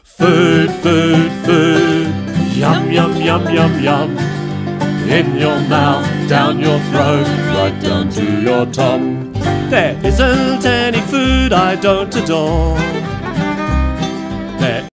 Food, food, food. Yum, yum, yum, yum, yum. In your mouth, down your throat, right down to your tum. There isn't any food I don't adore. There